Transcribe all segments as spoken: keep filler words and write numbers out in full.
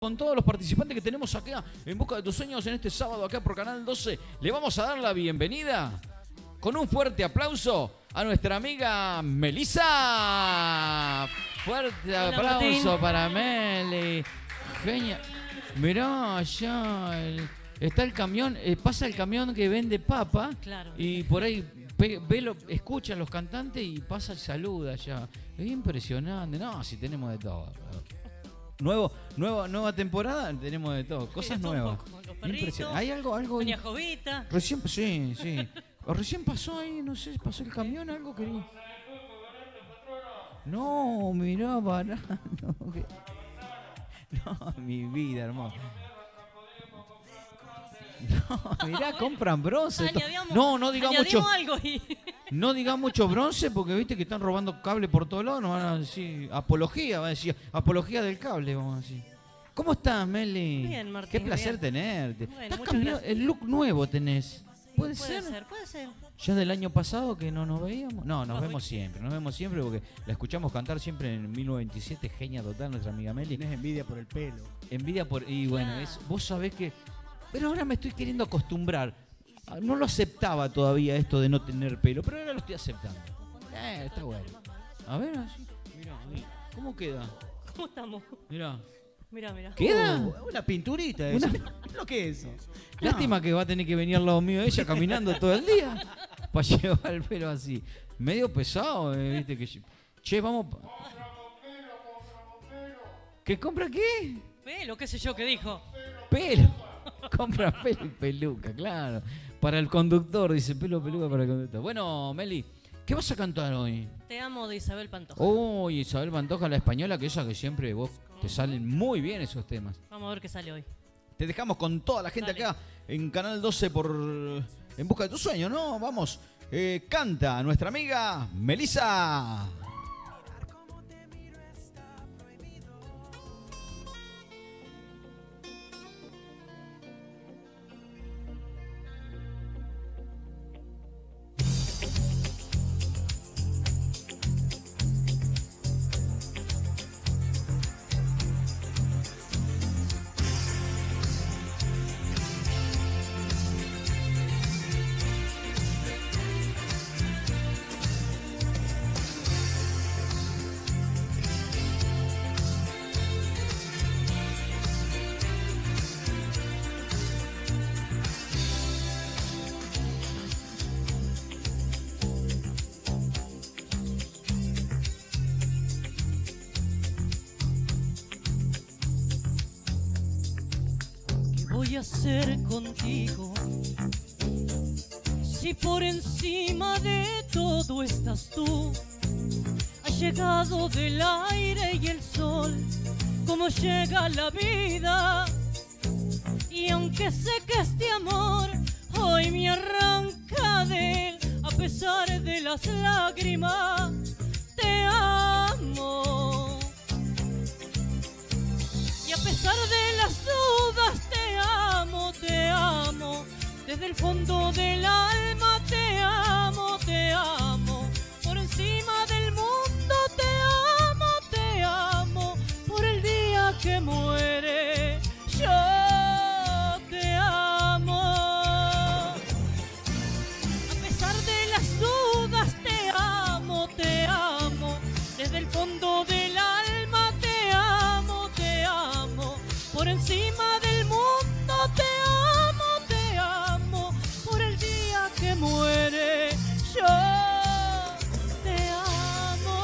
Con todos los participantes que tenemos acá en Busca de tus Sueños en este sábado acá por Canal doce, le vamos a dar la bienvenida con un fuerte aplauso a nuestra amiga Melissa. Fuerte Hola, aplauso Martín. Para Meli. Genia. Mirá allá, el, está el camión, eh, pasa el camión que vende papa, claro. Y por ahí ve, ve lo, escucha a los cantantes y pasa y saluda allá. Es impresionante. No, si tenemos de todo. Nuevo, nueva, nueva temporada, tenemos de todo, cosas nuevas. Hay algo, algo. Doña Jovita. Recién, sí, sí. O recién pasó ahí, no sé, pasó el camión, algo que. No, mirá, para. No, que... no, mi vida, hermoso. No, mirá, compran bronce. Añadíamos, no, no diga mucho. Algo y... No diga mucho bronce porque viste que están robando cable por todos lados. Nos van a decir apología, van a decir apología del cable, vamos a decir. ¿Cómo estás, Meli? Bien, Martín. Qué placer bien. tenerte. Bueno, ¿Estás cambiando? El look nuevo tenés. ¿Puede, puede ser? Puede ser, puede ser. ¿Ya del año pasado que no nos veíamos? No, nos vemos siempre, nos vemos siempre porque la escuchamos cantar siempre en mil novecientos noventa y siete, genia total, nuestra amiga Meli. Tienes envidia por el pelo. Envidia por... Y bueno, ah. es, vos sabés que... Pero ahora me estoy queriendo acostumbrar. No lo aceptaba todavía esto de no tener pelo, pero ahora lo estoy aceptando. Eh, está bueno. A ver, así. Mirá, mirá. ¿Cómo queda? ¿Cómo estamos? Mirá. Mirá, mirá. ¿Queda? Uh, una pinturita eso. Una... ¿Lo que es eso? Lástima no. que va a tener que venir al lado mío ella caminando todo el día para llevar el pelo así. Medio pesado, eh, viste que... Che, vamos... ¿Qué compra qué? Pelo, qué sé yo, ¿qué dijo? Pelo. Compra pelo y peluca, claro. Para el conductor, dice pelo, peluca para el conductor. Bueno, Meli, ¿qué vas a cantar hoy? Te amo de Isabel Pantoja. Oh, Isabel Pantoja, la española, que ella que siempre vos te salen muy bien esos temas. Vamos a ver qué sale hoy. Te dejamos con toda la gente Dale. acá en Canal doce por En Busca de tu Sueño, ¿no? Vamos, eh, canta nuestra amiga Melissa. Voy a hacer contigo si por encima de todo estás tú? Has llegado del aire y el sol, como llega la vida. Y aunque sé que este amor hoy me arranca de él, a pesar de las lágrimas, te amo. Y a pesar de las dudas, te amo, te amo. Desde el fondo del alma te amo, te amo. Por encima del mundo te amo, te amo. Por el día que muere, yo te amo. A pesar de las dudas, te amo, te amo. Desde el fondo del alma te amo, te amo. Por encima del mundo te amo, te amo. Por el día que muere, yo te amo.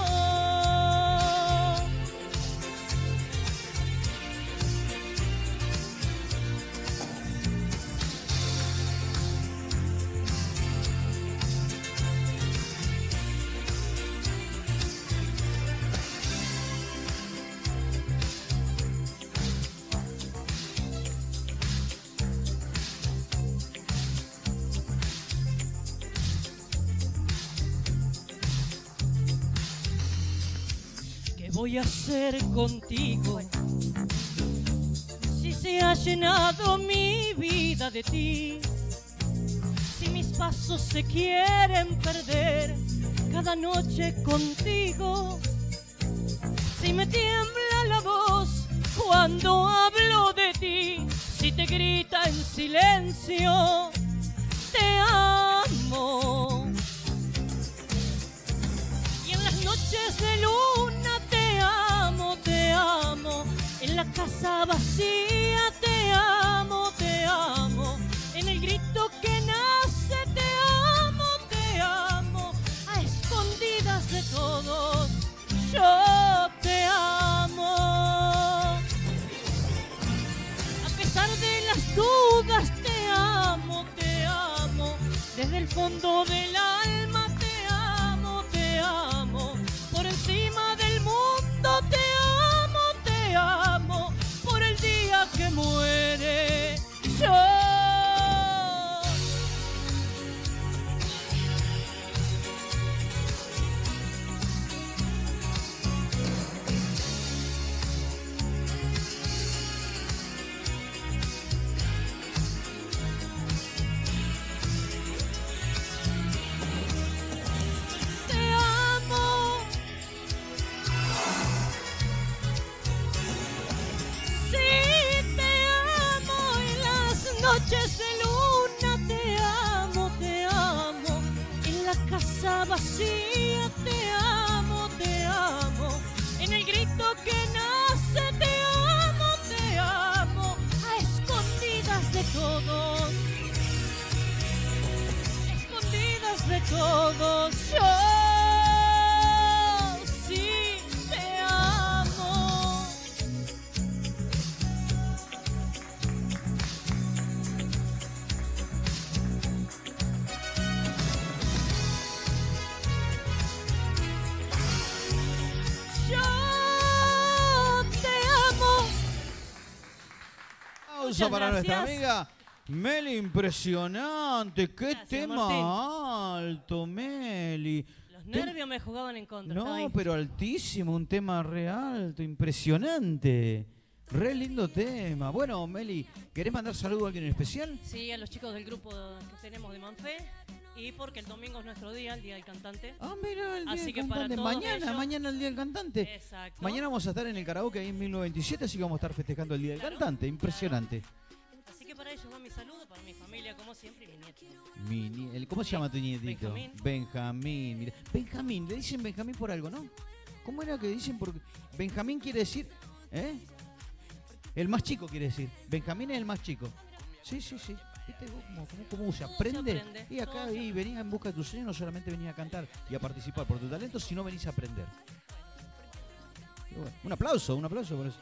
Voy a hacer contigo si se ha llenado mi vida de ti? Si mis pasos se quieren perder cada noche contigo, si me tiembla la voz cuando hablo silencio te amo. Y en las noches de luna te amo, te amo. En la casa vacía te amo, te amo. En el grito que nace te amo, te amo. A escondidas de todos yo te amo. A pesar de las dudas te amo, te amo. Desde el fondo del alma te amo, te amo. Por encima del mundo te amo, te amo. Por el día que muere yo. Noches de luna te amo, te amo. En la casa vacía te amo, te amo. En el grito que nace te amo, te amo. A escondidas de todos, escondidas de todos yo. Para gracias. Nuestra amiga Meli, impresionante, qué gracias, tema Martín. Alto, Meli. Los nervios Ten... me jugaban en contra. No, pero altísimo, un tema re alto, impresionante. Re lindo tema. Bueno, Meli, ¿querés mandar saludos a alguien en especial? Sí, a los chicos del grupo que tenemos de Manfé. Y porque el domingo es nuestro día, el día del cantante. Ah, mira, el día así del que cantante. Para mañana, ellos... mañana el día del cantante. Exacto. Mañana vamos a estar en el karaoke ahí en mil novecientos veintisiete, así que vamos a estar festejando el día del claro, cantante. Impresionante. Claro. Así que para ellos va mi saludo, para mi familia, como siempre, y mi nieto. Mi, el, ¿Cómo se llama tu nietito? Benjamín. Benjamín. Mira. Benjamín, le dicen Benjamín por algo, ¿no? ¿Cómo era que dicen? Porque Benjamín quiere decir, ¿eh? El más chico quiere decir. Benjamín es el más chico. Sí, sí, sí. ¿Viste cómo, cómo, cómo se aprende? Se aprende. Y acá y venís en busca de tu sueño, no solamente venís a cantar y a participar por tu talento, sino venís a aprender. Bueno, un aplauso, un aplauso por eso.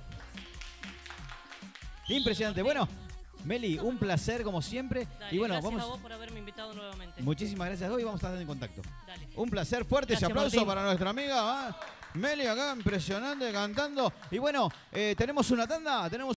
Impresionante. Bueno, Meli, un placer como siempre. Dale, y bueno, gracias vamos... a vos por haberme invitado nuevamente. Muchísimas gracias a vos y vamos a estar en contacto. Dale. Un placer, fuerte ese aplauso Martín. Para nuestra amiga ¿eh? Meli acá, impresionante, cantando. Y bueno, eh, tenemos una tanda, tenemos